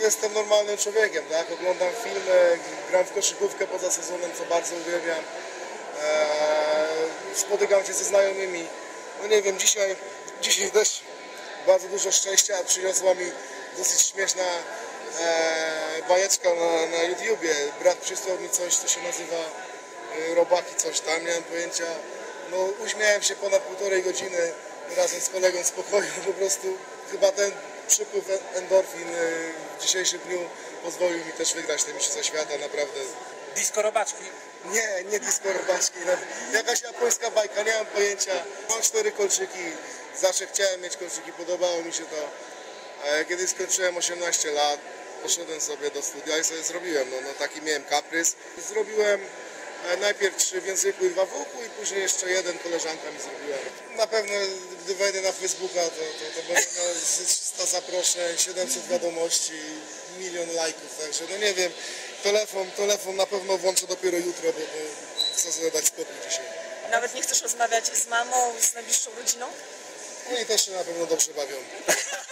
jestem normalnym człowiekiem, tak? Oglądam filmy, gram w koszykówkę poza sezonem, co bardzo uwielbiam. Spotykam się ze znajomymi. No nie wiem, dzisiaj też bardzo dużo szczęścia przyniosła mi dosyć śmieszna bajeczka na YouTubie. Brat przysłał mi coś, co się nazywa robaki, coś tam, nie mam pojęcia. No uśmiałem się ponad 1,5 godziny razem z kolegą z pokoju, po prostu chyba ten przypływ endorfin w dzisiejszym dniu pozwolił mi też wygrać te mistrzostwa świata, naprawdę. Disco robaczki? Nie disco robaczki, no, jakaś japońska bajka, nie mam pojęcia. Mam 4 kolczyki, zawsze chciałem mieć kolczyki, podobało mi się to. Kiedy skończyłem 18 lat, poszedłem sobie do studia i sobie zrobiłem, no taki miałem kaprys. Zrobiłem najpierw 3 w języku i 2 w uchu i później jeszcze 1 koleżanka mi zrobiła. Na pewno gdy wejdę na Facebooka, to będzie 300 zaproszeń, 700 wiadomości, 1 000 000 lajków, także no nie wiem, telefon na pewno włączę dopiero jutro, bo chcę sobie dać spokój dzisiaj. Nawet nie chcesz rozmawiać z mamą, z najbliższą rodziną? No i też się na pewno dobrze bawią.